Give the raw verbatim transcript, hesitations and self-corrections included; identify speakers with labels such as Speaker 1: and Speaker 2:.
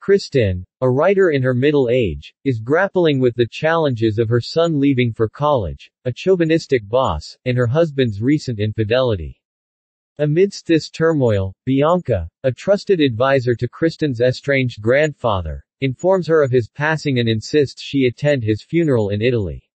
Speaker 1: Kristin, a writer in her middle age, is grappling with the challenges of her son leaving for college, a chauvinistic boss, and her husband's recent infidelity. Amidst this turmoil, Bianca, a trusted advisor to Kristin's estranged grandfather, informs her of his passing and insists she attend his funeral in Italy.